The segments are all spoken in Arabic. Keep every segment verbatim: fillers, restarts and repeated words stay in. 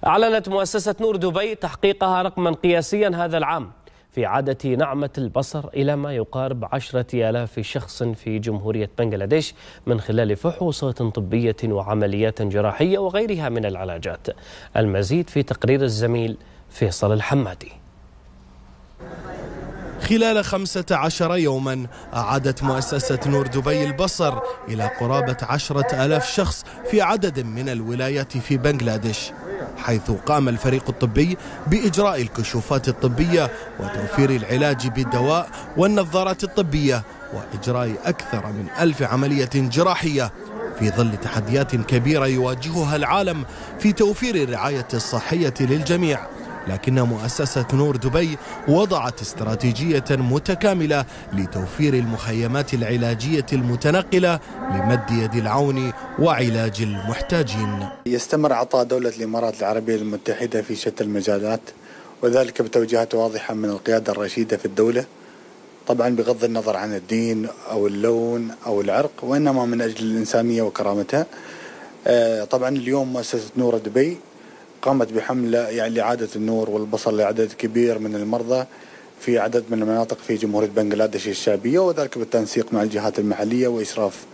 أعلنت مؤسسة نور دبي تحقيقها رقما قياسيا هذا العام في عدد نعمة البصر إلى ما يقارب عشرة آلاف شخص في جمهورية بنغلاديش من خلال فحوصات طبية وعمليات جراحية وغيرها من العلاجات. المزيد في تقرير الزميل فيصل الحمادي. خلال خمسة عشر يوما أعادت مؤسسة نور دبي البصر إلى قرابة عشرة آلاف شخص في عدد من الولايات في بنغلاديش، حيث قام الفريق الطبي بإجراء الكشوفات الطبية وتوفير العلاج بالدواء والنظارات الطبية وإجراء أكثر من ألف عملية جراحية في ظل تحديات كبيرة يواجهها العالم في توفير الرعاية الصحية للجميع. لكن مؤسسة نور دبي وضعت استراتيجية متكاملة لتوفير المخيمات العلاجية المتنقلة لمد يد العون وعلاج المحتاجين. يستمر عطاء دولة الإمارات العربية المتحدة في شتى المجالات، وذلك بتوجيهات واضحة من القيادة الرشيدة في الدولة، طبعا بغض النظر عن الدين أو اللون أو العرق، وإنما من أجل الإنسانية وكرامتها. طبعا اليوم مؤسسة نور دبي قامت بحملة يعني لإعادة النور والبصر لعدد كبير من المرضى في عدد من المناطق في جمهورية بنغلاديش الشعبية، وذلك بالتنسيق مع الجهات المحلية وإشراف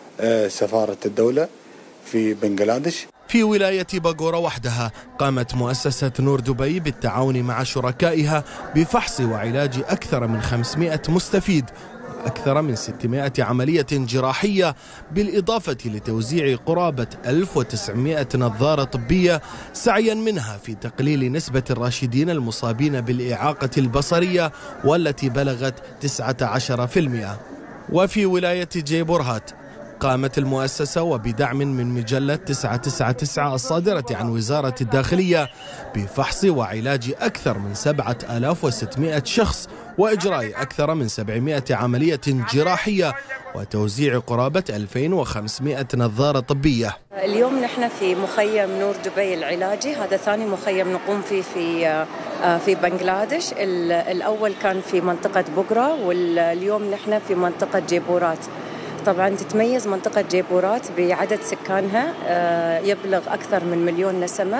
سفارة الدولة في بنغلاديش. في ولاية باغورا وحدها قامت مؤسسة نور دبي بالتعاون مع شركائها بفحص وعلاج أكثر من خمسمائة مستفيد أكثر من ستمائة عملية جراحية، بالإضافة لتوزيع قرابة ألف وتسعمائة نظارة طبية، سعيا منها في تقليل نسبة الراشدين المصابين بالإعاقة البصرية والتي بلغت تسعة عشر بالمئة. وفي ولاية جيبورهات قامت المؤسسة وبدعم من مجلة تسعة تسعة تسعة الصادرة عن وزارة الداخلية بفحص وعلاج أكثر من سبعة آلاف وستمائة شخص وإجراء أكثر من سبعمائة عملية جراحية وتوزيع قرابة ألفين وخمسمائة نظارة طبية. اليوم نحن في مخيم نور دبي العلاجي، هذا ثاني مخيم نقوم فيه في في بنغلاديش. الأول كان في منطقة بوغرا، واليوم نحن في منطقة جيبورات. طبعا تتميز منطقة جيبورات بعدد سكانها يبلغ أكثر من مليون نسمة،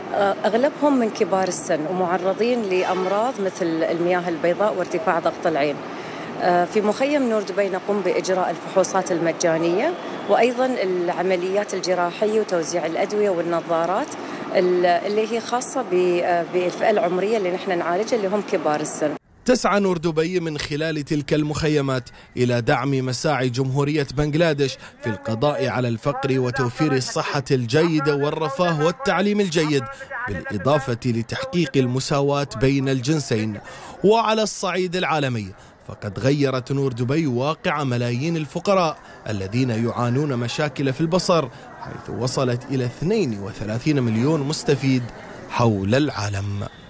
أغلبهم من كبار السن ومعرضين لأمراض مثل المياه البيضاء وارتفاع ضغط العين. في مخيم نور دبي نقوم بإجراء الفحوصات المجانية وأيضا العمليات الجراحية وتوزيع الأدوية والنظارات اللي هي خاصة بالفئة العمرية اللي نحن نعالجها اللي هم كبار السن. تسعى نور دبي من خلال تلك المخيمات إلى دعم مساعي جمهورية بنغلاديش في القضاء على الفقر وتوفير الصحة الجيدة والرفاه والتعليم الجيد، بالإضافة لتحقيق المساواة بين الجنسين. وعلى الصعيد العالمي فقد غيرت نور دبي واقع ملايين الفقراء الذين يعانون مشاكل في البصر، حيث وصلت إلى اثنين وثلاثين مليون مستفيد حول العالم.